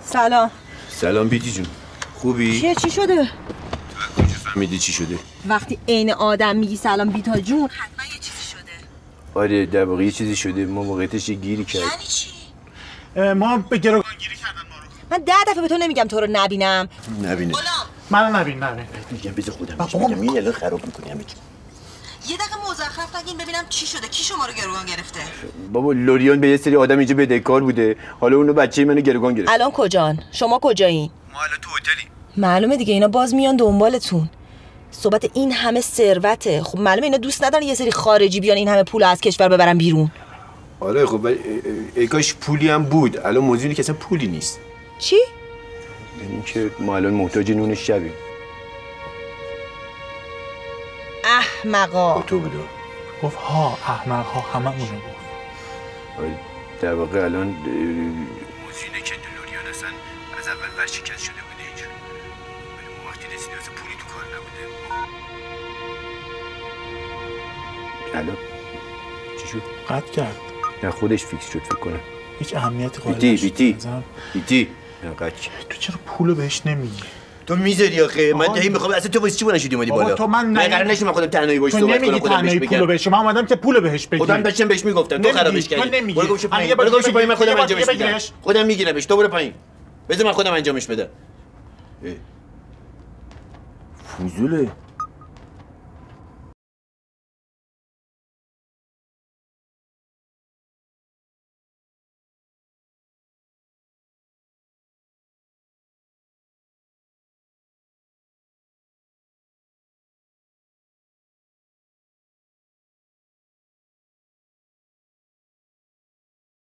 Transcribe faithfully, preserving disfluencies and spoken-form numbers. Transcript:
سلام. سلام بیتی جون. خوبی؟ چیه چی شده؟ تو کجا فهمیدی چی شده؟ وقتی عین آدم میگی سلام بیتا جون حتما یه چیزی شده. آره در واقع یه چیزی شده. ما موقعیتش یه گیری کرد. یعنی چی؟ ما به گروگان گیری کردن ما رو. من ده دفعه به تو نمیگم تو رو نبینم. نبینه. غلام. منو نبین نبین. میگم بذار خودم بهش بگم. این الان خراب می‌کنی همه چی. یه دقیقه مزخرف نگین ببینم چی شده. کی شما رو گروگان گرفته؟ بابا لوریان به یه سری آدم اینجا بدهکار بوده. حالا اونو بچه‌ی منو گروگان گرفت. الان کجان؟ شما کجایین؟ ما الان تو هتلیم. معلومه دیگه اینا باز میان دنبالتون. صحبت این همه ثروته. خب معلومه اینا دوست ندارن یه سری خارجی بیان این همه پول از کشور ببرن بیرون. آره خب ولی ای کاش پولی هم بود. الان موضوع اینه که اصلا پولی نیست. چی؟ یعنی اینکه ما الان محتاج نون شبیم. احمقا. تو بودو. گفت ها احمق ها همه اونو گفت. آره در واقع الان موضوع اینه که لوریان اصلا از اول ورشکست شده بوده اینجا. ولی ما وقتی رسیدیم اصلا پولی تو کار نبوده. الان چی شد؟ قطع کرد. نه خودش فیکس شد فکر کنم. هیچ اهمیتی قائل بیتی نشد. بیتی بزنم. بیتی نه قطع کرد. تو چرا پولو بهش نمیگی؟ تو میذاری آخه من آقا، دهی میخوام اصلا تو واسه چی بلند شدی اومدی بابا بالا؟ تو من من نه- قرار نشد من خودم تنهایی باش تو صحبت کنم نمیگی خودم بهش تنهایی پولو بگم. بهش. من اومدم که پولو بهش بگی. خودم داشتم بهش میگفتم تو نمیگی. خرابش تو کردی. نمیگی. برو گوش همه پایین یه بار برو گوش دیگه پایین من خودم بگی. انجامش یه بار میدم دیگه بگیرش. خودم میگیرمش تو برو پایین بذار من خودم انجامش بدم. فوزوله